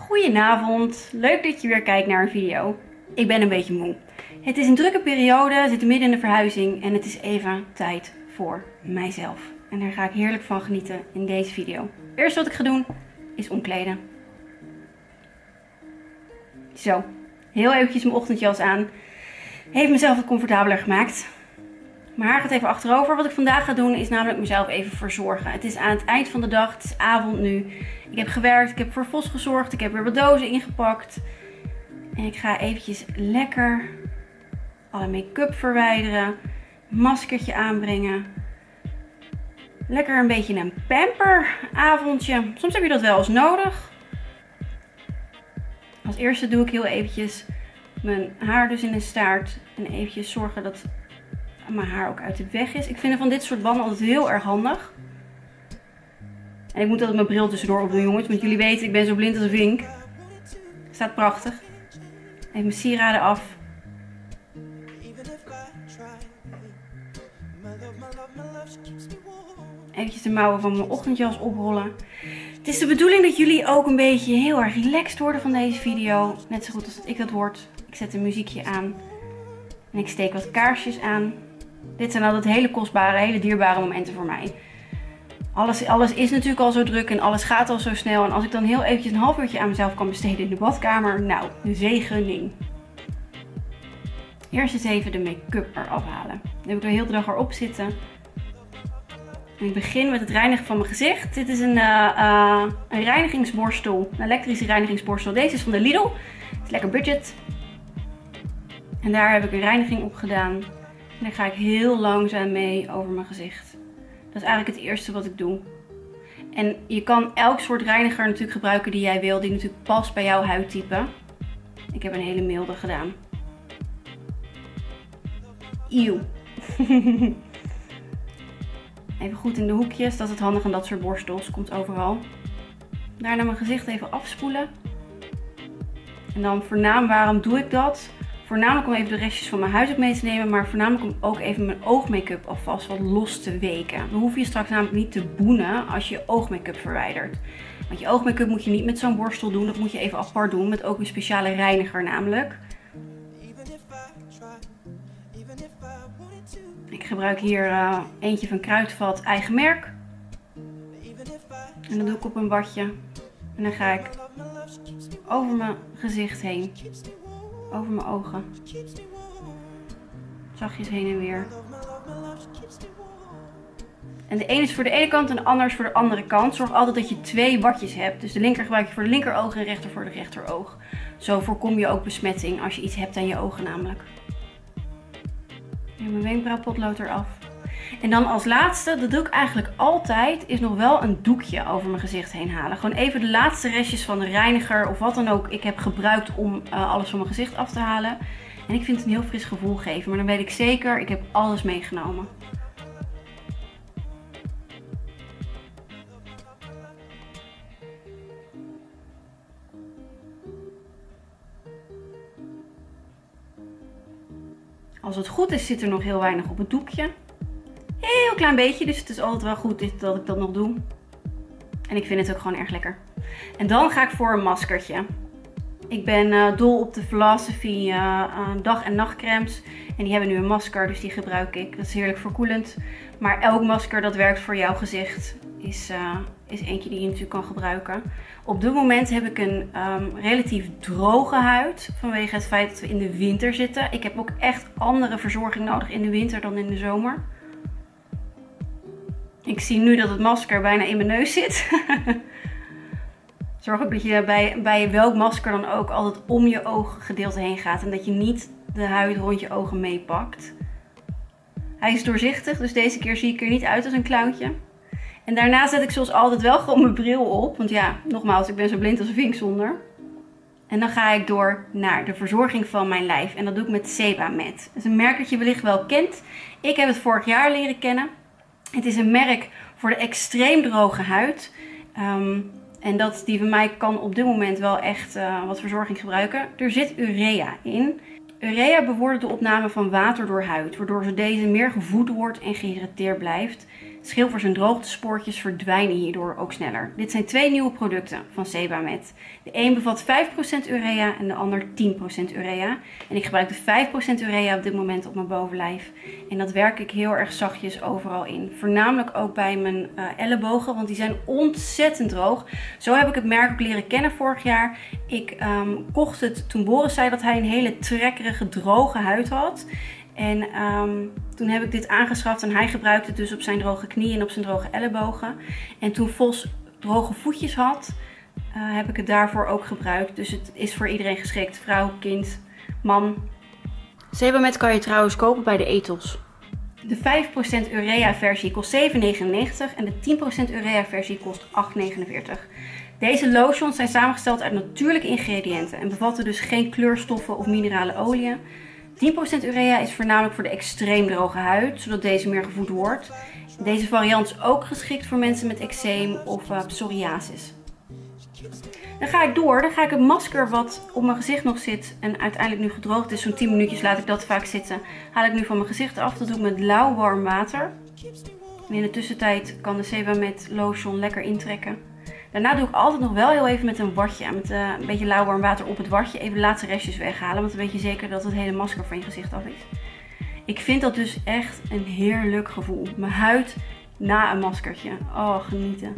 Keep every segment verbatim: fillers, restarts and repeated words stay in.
Goedenavond, leuk dat je weer kijkt naar een video. Ik ben een beetje moe. Het is een drukke periode, we zitten midden in de verhuizing en het is even tijd voor mijzelf. En daar ga ik heerlijk van genieten in deze video. Het eerste wat ik ga doen is omkleden. Zo, heel eventjes mijn ochtendjas aan. Heeft mezelf wat comfortabeler gemaakt. Mijn haar gaat even achterover. Wat ik vandaag ga doen is namelijk mezelf even verzorgen. Het is aan het eind van de dag, het is avond nu. Ik heb gewerkt, ik heb voor Vos gezorgd, ik heb weer wat dozen ingepakt. En ik ga eventjes lekker alle make-up verwijderen. Maskertje aanbrengen. Lekker een beetje een pamperavondje. Soms heb je dat wel eens nodig. Als eerste doe ik heel eventjes mijn haar dus in de staart. En eventjes zorgen dat mijn haar ook uit de weg is. Ik vind van dit soort banden altijd heel erg handig. En ik moet altijd mijn bril tussendoor opdoen, jongens. Want jullie weten, ik ben zo blind als een vink. Staat prachtig. Even mijn sieraden af. Eventjes de mouwen van mijn ochtendjas oprollen. Het is de bedoeling dat jullie ook een beetje heel erg relaxed worden van deze video. Net zo goed als dat ik dat word. Ik zet een muziekje aan. En ik steek wat kaarsjes aan. Dit zijn altijd hele kostbare, hele dierbare momenten voor mij. Alles, alles is natuurlijk al zo druk en alles gaat al zo snel. En als ik dan heel eventjes een half uurtje aan mezelf kan besteden in de badkamer. Nou, de zegening. Eerst eens even de make-up eraf halen. Dan heb ik de hele dag erop zitten. En ik begin met het reinigen van mijn gezicht. Dit is een, uh, uh, een reinigingsborstel. Een elektrische reinigingsborstel. Deze is van de Lidl. Het is lekker budget. En daar heb ik een reiniging op gedaan. En daar ga ik heel langzaam mee over mijn gezicht. Dat is eigenlijk het eerste wat ik doe. En je kan elk soort reiniger natuurlijk gebruiken die jij wil. Die natuurlijk past bij jouw huidtype. Ik heb een hele milde gedaan. Eeuw. Even goed in de hoekjes. Dat is het handig aan dat soort borstels. Komt overal. Daarna mijn gezicht even afspoelen. En dan voornamelijk, waarom doe ik dat? Voornamelijk om even de restjes van mijn huid op mee te nemen. Maar voornamelijk om ook even mijn oogmake-up alvast wat los te weken. Dan hoef je straks namelijk niet te boenen als je je oogmake-up verwijdert. Want je oogmake-up moet je niet met zo'n borstel doen. Dat moet je even apart doen. Met ook een speciale reiniger namelijk. Ik gebruik hier uh, eentje van Kruidvat eigen merk. En dat doe ik op een badje. En dan ga ik over mijn gezicht heen. Over mijn ogen. Zachtjes heen en weer. En de ene is voor de ene kant en de ander is voor de andere kant. Zorg altijd dat je twee badjes hebt. Dus de linker gebruik je voor de linkeroog en de rechter voor de rechteroog. Zo voorkom je ook besmetting als je iets hebt aan je ogen namelijk. En mijn wenkbrauwpotlood eraf. En dan als laatste, dat doe ik eigenlijk altijd, is nog wel een doekje over mijn gezicht heen halen. Gewoon even de laatste restjes van de reiniger of wat dan ook ik heb gebruikt om uh, alles van mijn gezicht af te halen. En ik vind het een heel fris gevoel geven, maar dan weet ik zeker, ik heb alles meegenomen. Als het goed is, zit er nog heel weinig op het doekje. Heel klein beetje, dus het is altijd wel goed dat ik dat nog doe. En ik vind het ook gewoon erg lekker. En dan ga ik voor een maskertje. Ik ben uh, dol op de Philosophy uh, uh, dag- en nachtcremes. En die hebben nu een masker, dus die gebruik ik. Dat is heerlijk verkoelend. Maar elk masker dat werkt voor jouw gezicht is, uh, is eentje die je natuurlijk kan gebruiken. Op dit moment heb ik een um, relatief droge huid. Vanwege het feit dat we in de winter zitten. Ik heb ook echt andere verzorging nodig in de winter dan in de zomer. Ik zie nu dat het masker bijna in mijn neus zit. Zorg ook dat je bij, bij welk masker dan ook altijd om je ooggedeelte heen gaat. En dat je niet de huid rond je ogen meepakt. Hij is doorzichtig, dus deze keer zie ik er niet uit als een clowntje. En daarna zet ik zoals altijd wel gewoon mijn bril op. Want ja, nogmaals, ik ben zo blind als een vink zonder. En dan ga ik door naar de verzorging van mijn lijf. En dat doe ik met Sebamed. Dat is een merk dat je wellicht wel kent. Ik heb het vorig jaar leren kennen. Het is een merk voor de extreem droge huid. Um, en dat die van mij kan op dit moment wel echt uh, wat verzorging gebruiken. Er zit urea in. Urea bevordert de opname van water door huid. Waardoor ze deze meer gevoed wordt en gehydrateerd blijft. Schilfers en droogtespoortjes verdwijnen hierdoor ook sneller. Dit zijn twee nieuwe producten van Sebamed. De een bevat vijf procent urea en de ander tien procent urea. En ik gebruik de vijf procent urea op dit moment op mijn bovenlijf. En dat werk ik heel erg zachtjes overal in. Voornamelijk ook bij mijn uh, ellebogen, want die zijn ontzettend droog. Zo heb ik het merk ook leren kennen vorig jaar. Ik um, kocht het toen Boris zei dat hij een hele trekkerige, droge huid had. En um, toen heb ik dit aangeschaft en hij gebruikte het dus op zijn droge knieën en op zijn droge ellebogen. En toen Vos droge voetjes had, uh, heb ik het daarvoor ook gebruikt. Dus het is voor iedereen geschikt. Vrouw, kind, man. Sebamed kan je trouwens kopen bij de Ethos. De vijf procent urea versie kost zeven negenennegentig en de tien procent urea versie kost acht negenenveertig. Deze lotions zijn samengesteld uit natuurlijke ingrediënten en bevatten dus geen kleurstoffen of minerale oliën. tien procent urea is voornamelijk voor de extreem droge huid, zodat deze meer gevoed wordt. Deze variant is ook geschikt voor mensen met eczeem of uh, psoriasis. Dan ga ik door. Dan ga ik het masker wat op mijn gezicht nog zit en uiteindelijk nu gedroogd is, zo'n tien minuutjes laat ik dat vaak zitten, haal ik nu van mijn gezicht af. Dat doe ik met lauw warm water. En in de tussentijd kan de Sebamed lotion lekker intrekken. Daarna doe ik altijd nog wel heel even met een watje, met uh, een beetje lauw warm water op het watje, even de laatste restjes weghalen, want dan weet je zeker dat het hele masker van je gezicht af is. Ik vind dat dus echt een heerlijk gevoel. Mijn huid na een maskertje. Oh, genieten.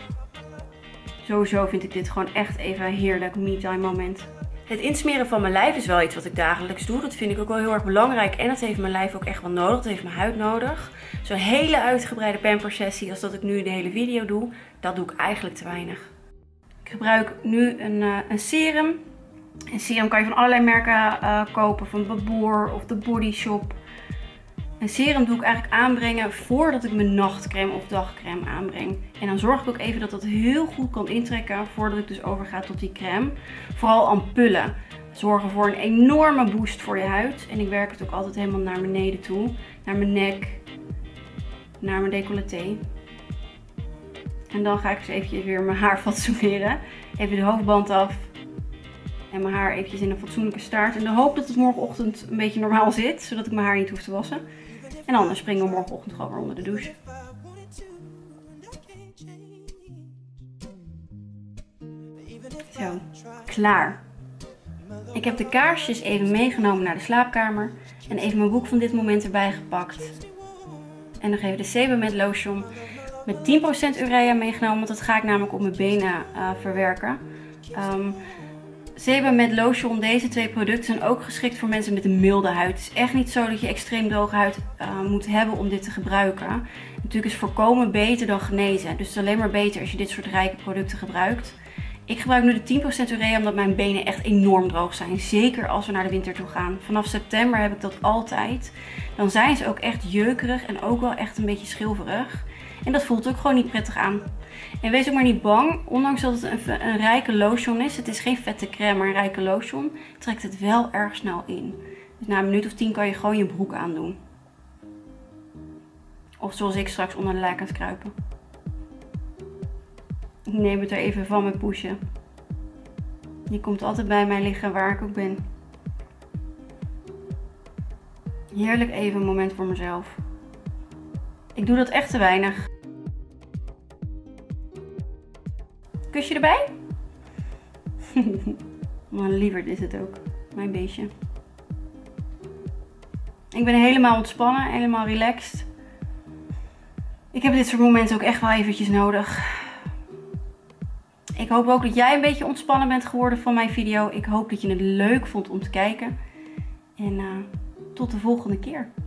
Sowieso vind ik dit gewoon echt even een heerlijk me-time moment. Het insmeren van mijn lijf is wel iets wat ik dagelijks doe. Dat vind ik ook wel heel erg belangrijk. En dat heeft mijn lijf ook echt wel nodig. Dat heeft mijn huid nodig. Zo'n hele uitgebreide pamper sessie als dat ik nu de hele video doe, dat doe ik eigenlijk te weinig. Ik gebruik nu een, uh, een serum. Een serum kan je van allerlei merken uh, kopen. Van Baboer of de Body Shop. Een serum doe ik eigenlijk aanbrengen voordat ik mijn nachtcreme of dagcreme aanbreng. En dan zorg ik ook even dat dat heel goed kan intrekken voordat ik dus overga tot die crème. Vooral ampullen zorgen voor een enorme boost voor je huid. En ik werk het ook altijd helemaal naar beneden toe. Naar mijn nek, naar mijn decolleté. En dan ga ik dus eventjes weer mijn haar fatsoeneren. Even de hoofdband af. En mijn haar eventjes in een fatsoenlijke staart. In de hoop dat het morgenochtend een beetje normaal zit. Zodat ik mijn haar niet hoef te wassen. En dan springen we morgenochtend gewoon weer onder de douche. Zo, klaar. Ik heb de kaarsjes even meegenomen naar de slaapkamer. En even mijn boek van dit moment erbij gepakt. En nog even de Sebamed lotion met tien procent urea meegenomen. Want dat ga ik namelijk op mijn benen uh, verwerken. Um, Sebamed lotion, deze twee producten zijn ook geschikt voor mensen met een milde huid. Het is echt niet zo dat je extreem droge huid uh, moet hebben om dit te gebruiken. Natuurlijk is voorkomen beter dan genezen. Dus het is alleen maar beter als je dit soort rijke producten gebruikt. Ik gebruik nu de tien procent urea omdat mijn benen echt enorm droog zijn. Zeker als we naar de winter toe gaan. Vanaf september heb ik dat altijd. Dan zijn ze ook echt jeukerig en ook wel echt een beetje schilverig. En dat voelt ook gewoon niet prettig aan. En wees ook maar niet bang, ondanks dat het een, een rijke lotion is. Het is geen vette crème, maar een rijke lotion. Trekt het wel erg snel in. Dus na een minuut of tien kan je gewoon je broek aandoen. Of zoals ik straks onder de lakens kruipen. Ik neem het er even van met poesje. Die komt altijd bij mij liggen waar ik ook ben. Heerlijk even een moment voor mezelf. Ik doe dat echt te weinig. Kusje erbij? Maar lieverd is het ook. Mijn beestje. Ik ben helemaal ontspannen. Helemaal relaxed. Ik heb dit soort momenten ook echt wel eventjes nodig. Ik hoop ook dat jij een beetje ontspannen bent geworden van mijn video. Ik hoop dat je het leuk vond om te kijken. En uh, tot de volgende keer.